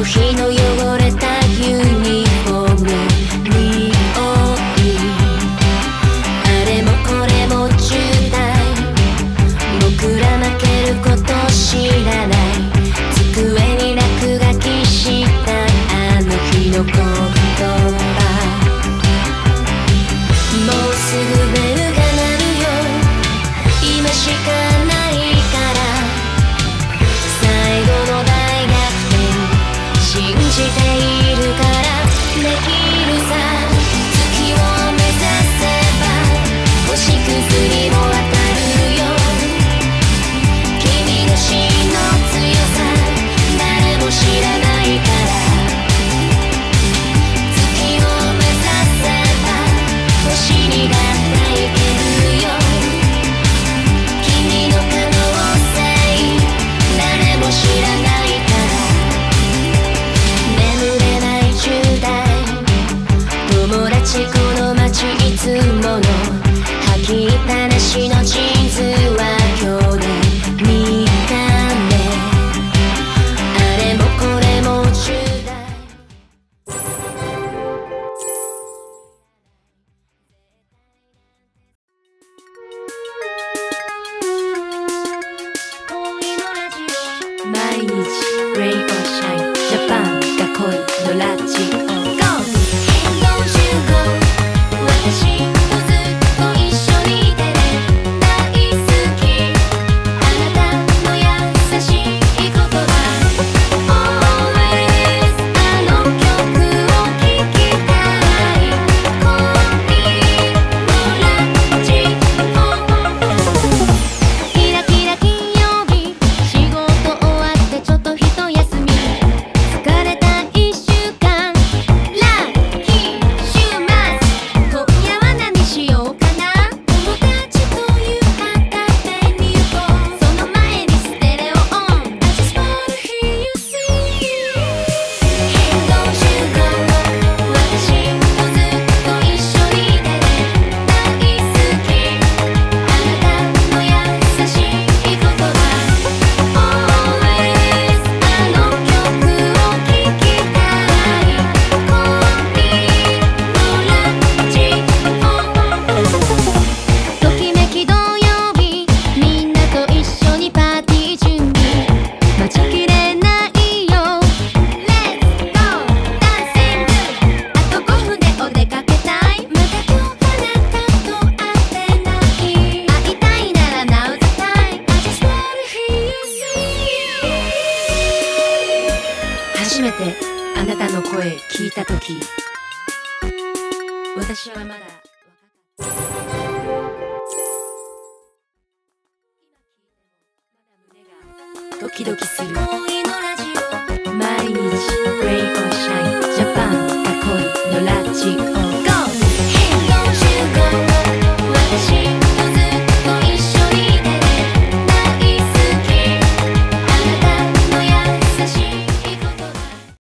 日の汚れたユニフォームにあれもこれも渋滞。僕ら負けること知らない。机に落書きしたあの日の言葉。もうすぐベルが鳴るよ。今しかないから最後の大逆転信じているからできるさ。月を目指せば星屑にも当たるよ。君の真の強さ誰も知らないから。月を目指せば星にだっていけるよ。君の可能性誰も知らないから。眠れない10代友達この街いつもの吐きっぱなしのジーンズは今日で3日目。あれもこれも10代。毎日レインボーシャインジャパンが恋のラジオ GO! 変動集合私とずっと一緒にいてね。大好きあなたの優しい言葉 Always あの曲を聴きたい。恋のラジオキラキラ金曜日仕事終わってちょっと一休み。疲れた一週間ラッキー週末。今夜は何しようかな。友達と夕飯食べに行こう。その前にステレオオン I just wanna hear you sing。 変動集合私とずっと一緒にいてね。大好きあなたの優しい言葉 Always あの曲を聴きたい。恋のラジオときめき土曜日みんなと一緒にパーティー準備。待ちきれないよ Let's go ダンシング。あと5分でお出かけたい。まだ今日あなたと会ってない。会いたいなら Now's the time I just wanna hear you sing。 初めてあなたの声聞いたとき私はまだドキドキする。